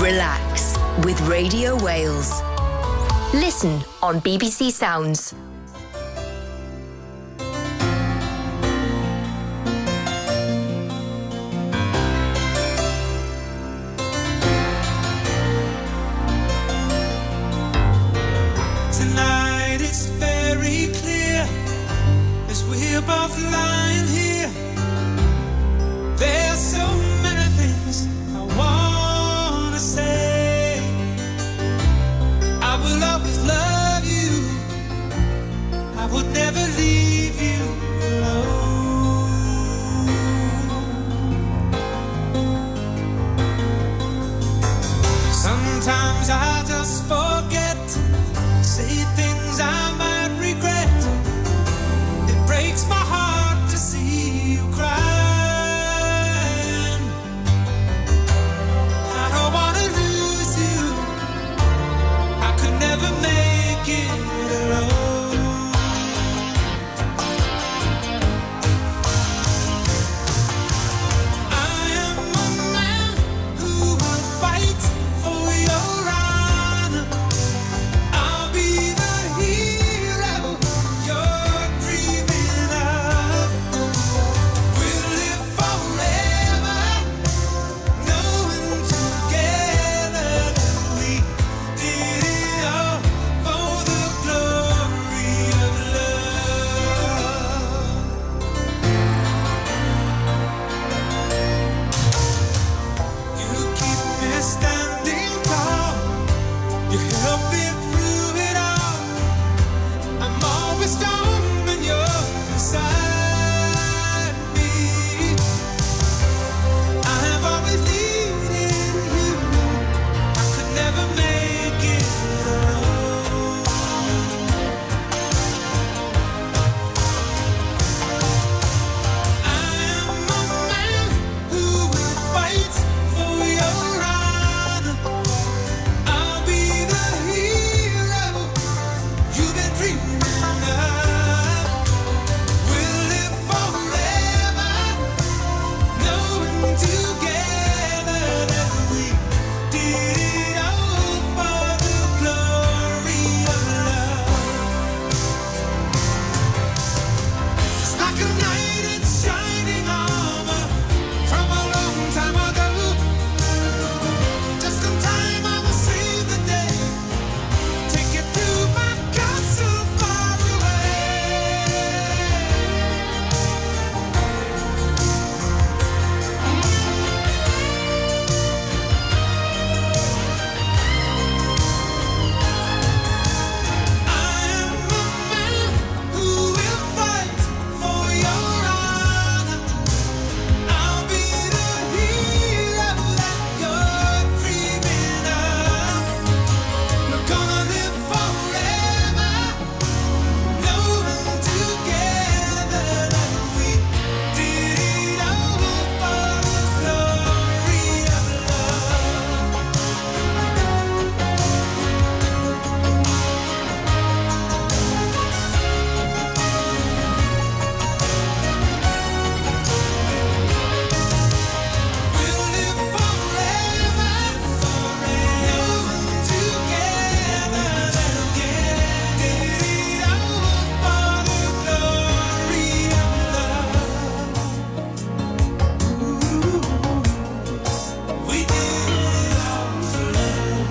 Relax with Radio Wales. Listen on BBC Sounds. Tonight it's very clear as we're both lying here. There's so many things I wanna say. I will always love you. I would never leave you alone. Sometimes I just forget, say things I might regret. It breaks my heart to see you crying. I don't wanna lose you. I could never make it alone. I am a man who will fight for your honor. I'll be the hero you're dreaming of. We'll live forever, knowing together that we did it all for the glory of love. You keep me standing tall. You help me through it all. I'm always strong when you're beside me. I have always needed you. I could never make it alone. I am a man who will fight for your honor. I'll be the hero you've been dreaming of. We'll live forever, knowing together that we did it all for the glory of love. It's like a knight in shining armor from a long time ago. Just in time I will save the day. Take you to my castle far away. I am a man who will fight for your honor. I'll be the hero that you're dreaming of. We're gonna live forever, knowing together that we did it all for the glory of love. We'll live forever, knowing together that we did it all for the glory of love. We did it all for love.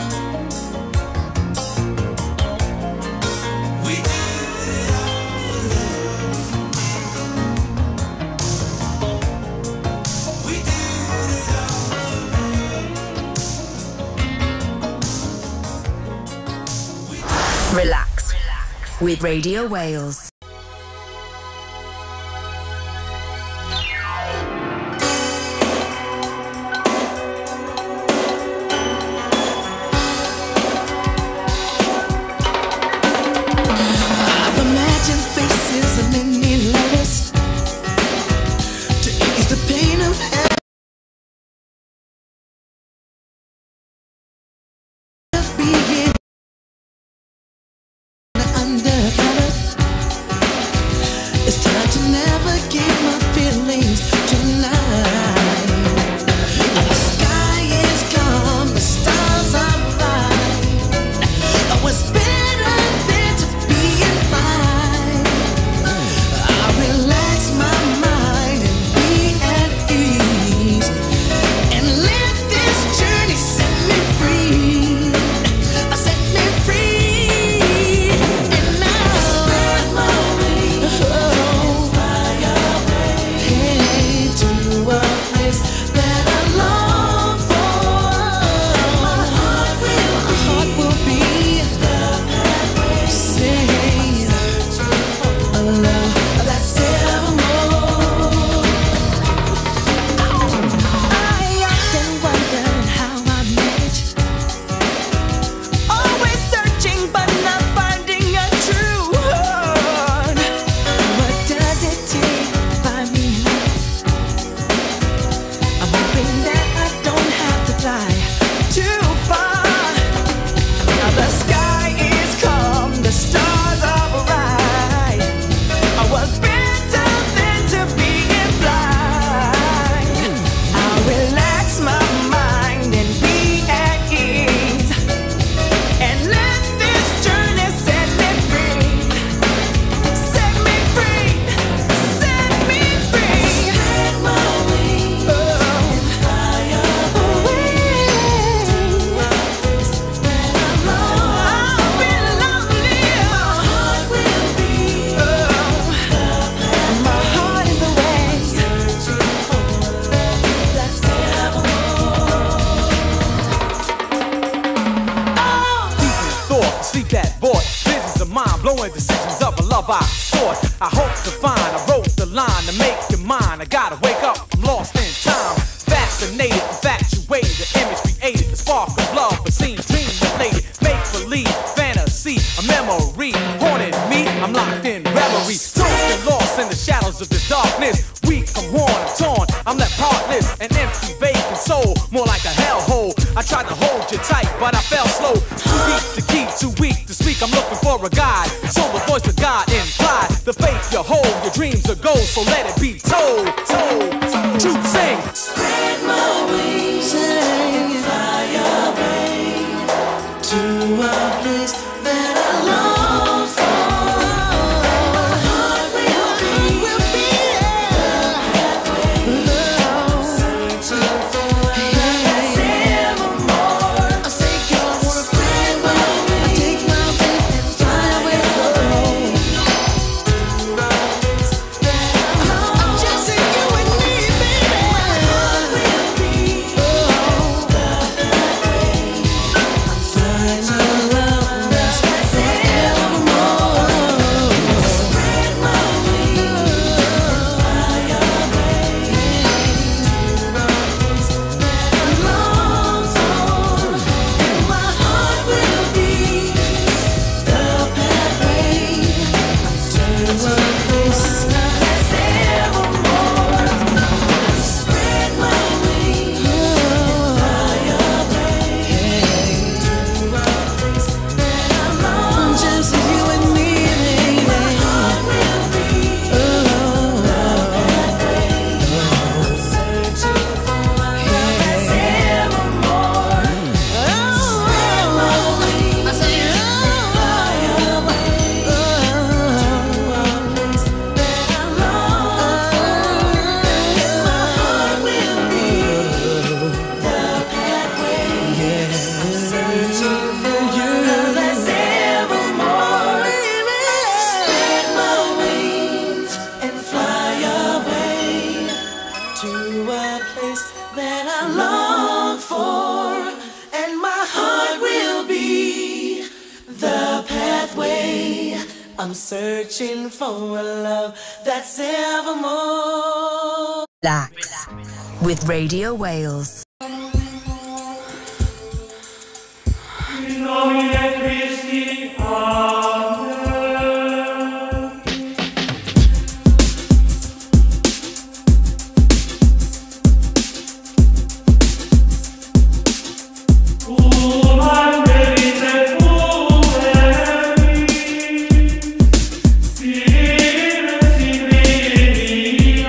We did it all for love. We did it all for love. Relax with Radio Wales. I've imagined faces of many lovers to ease the pain of being undercover. Avoid decisions of a love I sought. I hope to find, I wrote the line to make you mine. I gotta wake up, I'm lost in time. Fascinated, infatuated, the image created, the spark of love, but seems dream related. Make believe, fantasy, a memory haunted me. I'm locked in reverie, totally lost in the shadows of this darkness. Weak, I'm worn, I'm torn, I'm left heartless, an empty, vacant soul, more like a hellhole. I tried to hold you tight, but I fell slow. Too deep to keep, too weak to speak. I'm looking for a guide, so the voice of God implied. The faith you hold, your dreams are gold, so let it be told. To sing. Spread my wings and fly away to a place that I long for. My heart will be searching for evermore. I say, girl, I wanna spread my wings, I take my wings and fly away to a place that I long for. Just you and me, baby. My heart will be the pathway. I'm flying around us forevermore. Spread my wings and fly away to a place that I long for. And my heart will be the pathway to a place that's evermore. Spread my wings and fly away to a place that I long for. Just you and me, baby. My heart will be the pathway. I'm searching for love that's evermore. Spread my wings and fly away to a place that I long for. And my heart will be the pathway. I'm searching for love that's evermore. Spread my wings and fly away to a place that I long for. And my heart will be the pathway. I'm searching for a love that's evermore. Relax with Radio Wales. In nomine Christi, Amen. Human verite puremi, Spiritus Divini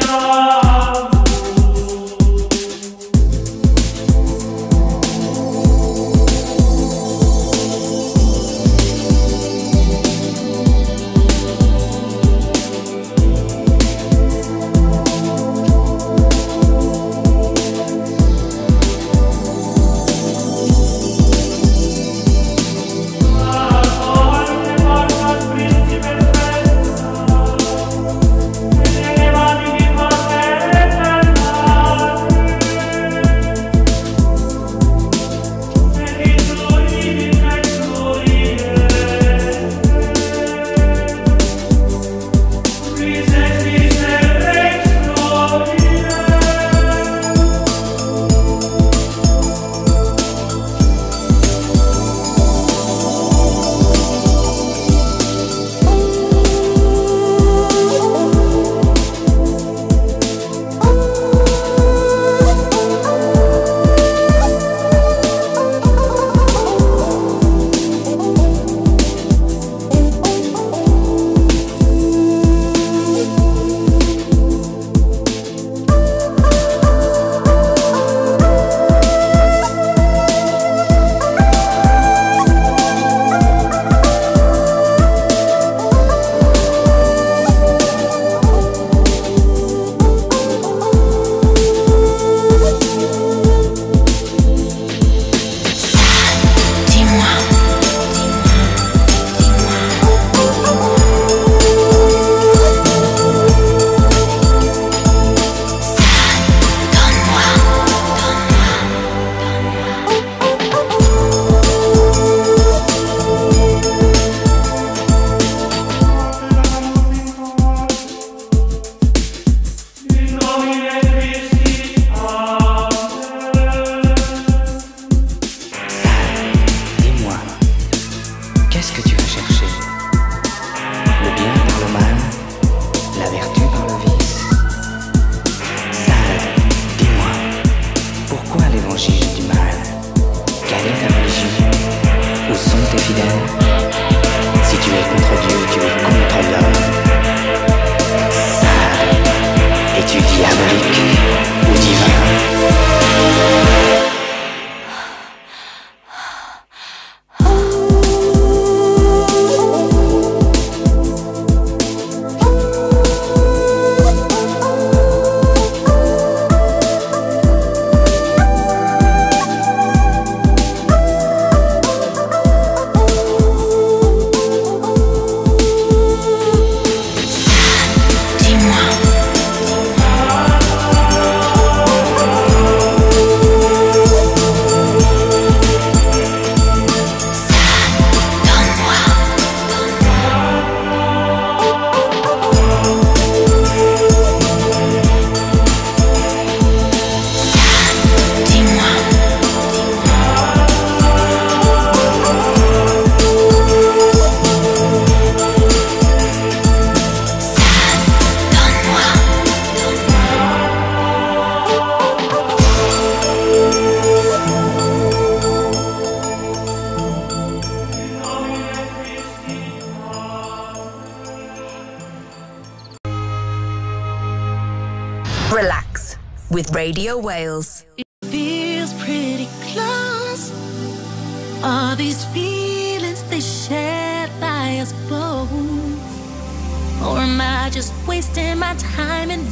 with Radio Wales. It feels pretty close. Are these feelings they shared by us both? Or am I just wasting my time in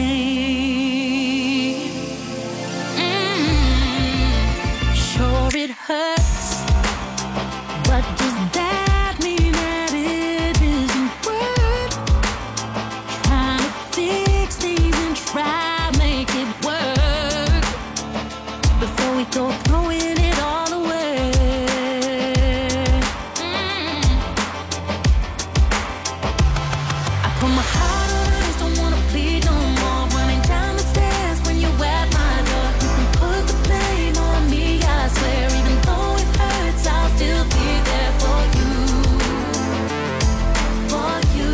vain? Sure it hurts, but does that mean that it isn't worth trying to fix things and try to make it work before we go throwing it all away? I put my heart on ice, don't wanna bleed no more. Running down the stairs when you at my door. You can put the blame on me, I swear. Even though it hurts, I'll still be there for you. For you.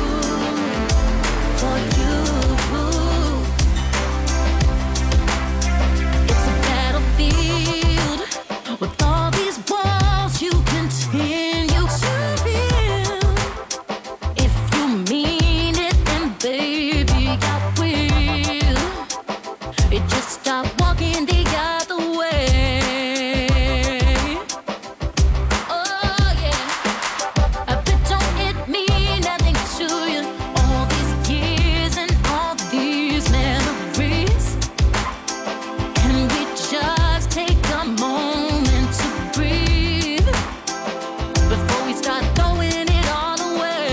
For you. It's a battlefield with all these walls you continue to build. If you mean it, then baby, I will. It just stop walking the other way. Oh yeah, I bet don't it mean nothing to you? All these years and all these memories. Can we just take a moment to breathe before we start throwing it all away?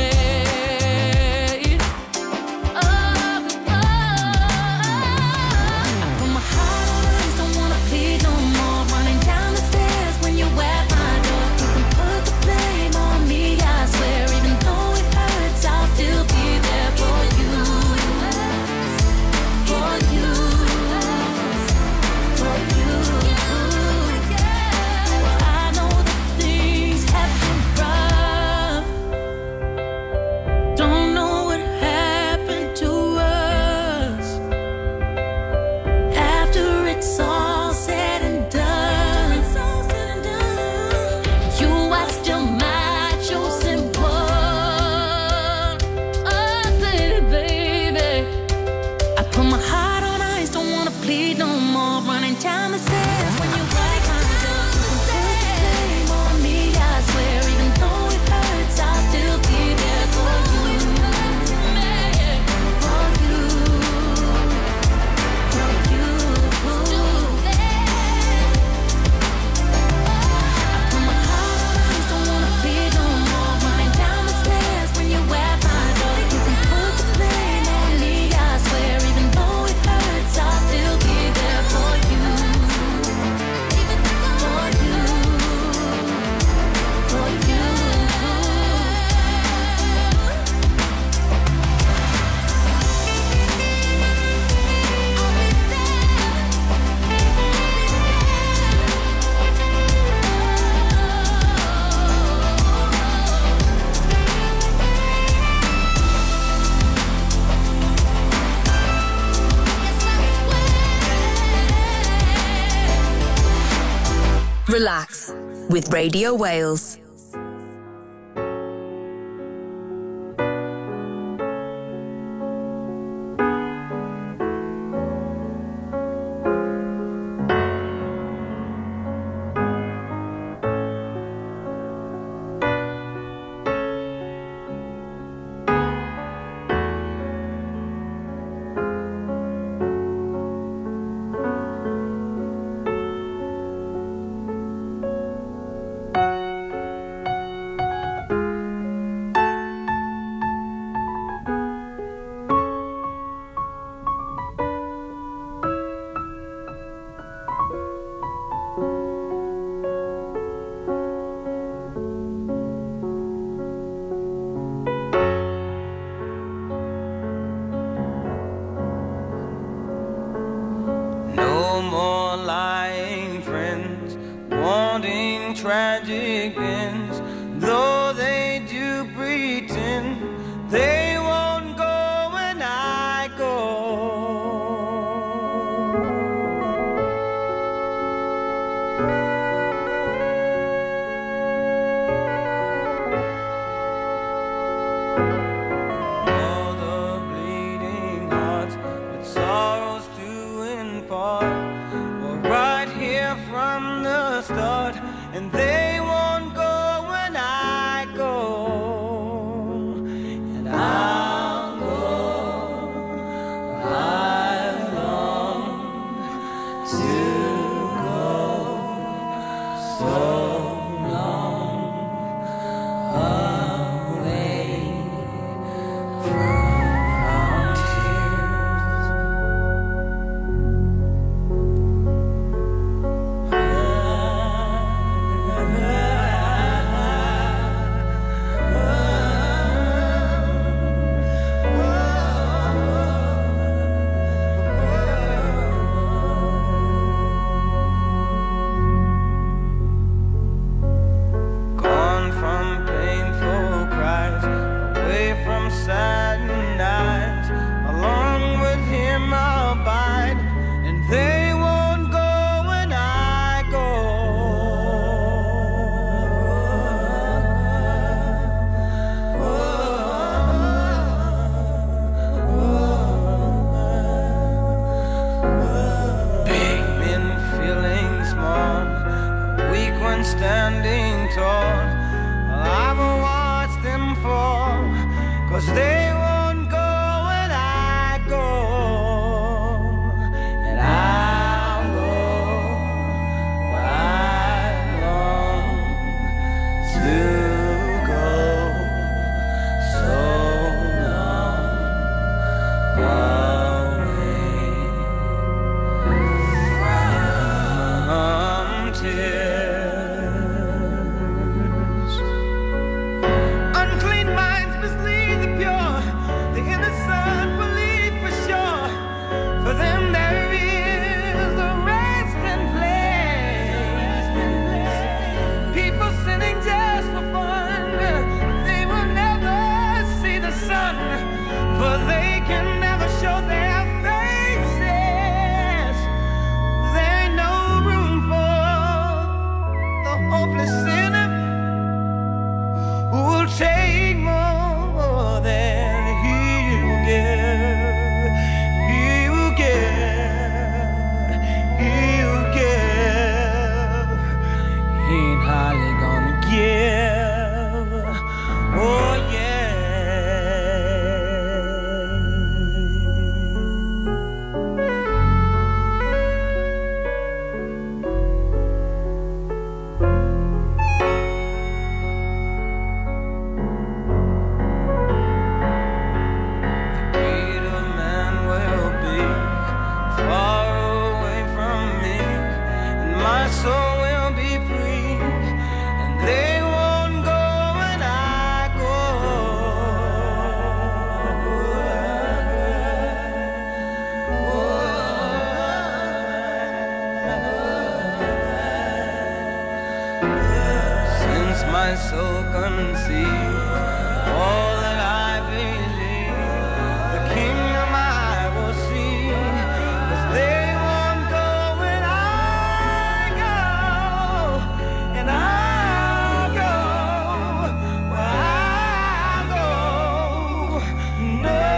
I put my heart on ice, don't wanna bleed no more. Running down the stairs when you at my door. You can put the blame on me, I swear. Even though it hurts, I'll still be there for you. For you. For you. I know that things have been rough. Don't know what happened to us. After it's all said and done, you are still my chosen one. Oh, baby, baby. I put my heart on ice, don't wanna bleed no more. Running down the stairs when you right my door. You can put the blame on me, I swear. Even though it hurts, I'll still be there for you. For you. For you. I put my heart on ice, don't wanna bleed no more. Running down the stairs when you at my door. You can put the blame on me, I swear. Even though it hurts, I'll still be there for you. For you. For you. Relax with Radio Wales. No more lying friends, wanting tragic ends. Though they do pretend, they won't go when I go. All the bleeding hearts with sorrows to apart. We're right here from the start, and they won't go when I go, and I'll go. I long to go so long away from gone from painful cries, away from saddened eyes. Along with him I'll abide, and they won't go when I go. Big men feeling small, weak when standing tall. I've watched them fall, 'cause they won't go when I go, and I'll go. I long to go so long away from tears. Unclean minds mislead the pure, the innocent believe for sure. For them there is a resting place. People sinning just for fun, they will never see the sun, for they can never show their faces. There ain't no room for the hopeless sinner who will take more than he will give. He will give. He will give. He ain't hardly gonna give. Oh yeah. The greed of man will be far away from me, and my soul will be free, and they won't go when I go. Since my soul conceived all that I believe, the kingdom I will see, 'cause they won't go when I go, and I'll go where I go. No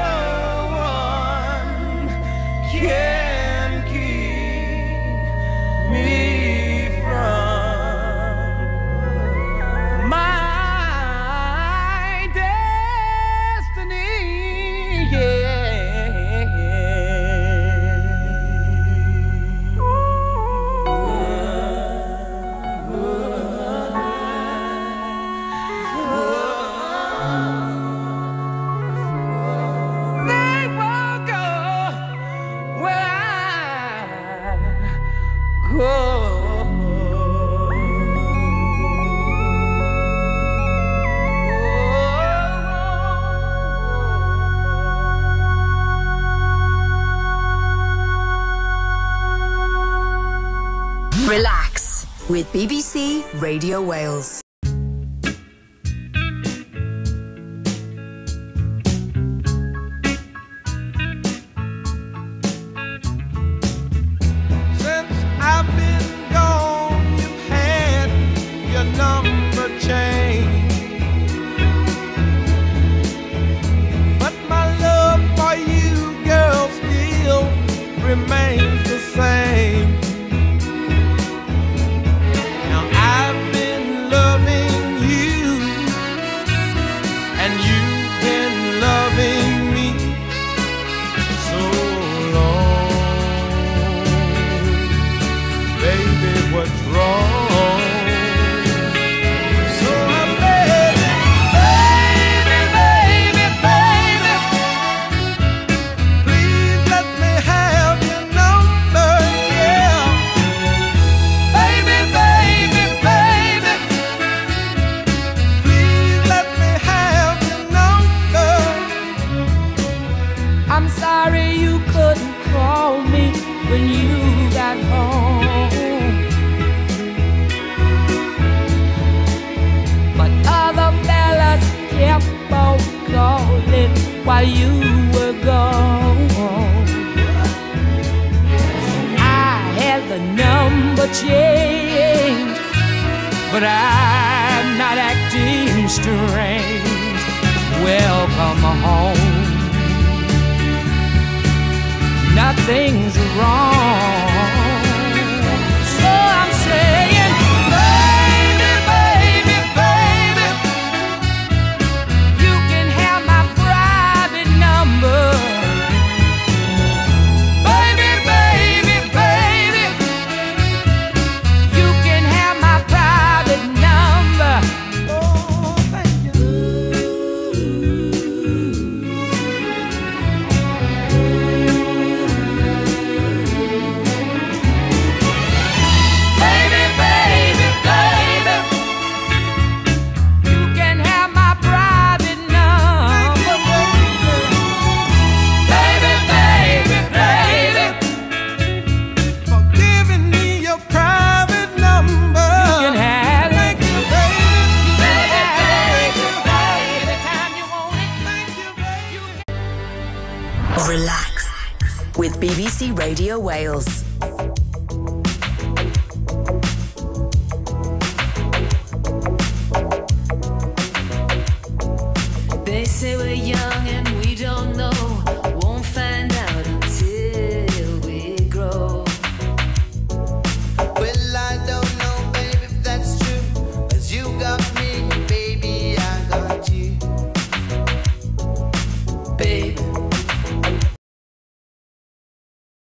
one can keep me from my destiny. They won't go where I go. Relax with BBC Radio Wales. Since I've been gone, you've had your number changed, but my love for you, girl, still remains the same. change, but I'm not acting strange. Welcome home. Nothing's wrong. So I'm saying, baby, baby, baby, you can have my private number. Baby, baby, baby, you can have my private number. Oh, thank you. Baby, baby, baby, you can have my private number. Baby, baby, baby, For giving me your private number. you can have it. Thank you, baby. Baby, baby, baby, anytime you want it. Thank you, baby. Relax with BBC Radio Wales. They say we're young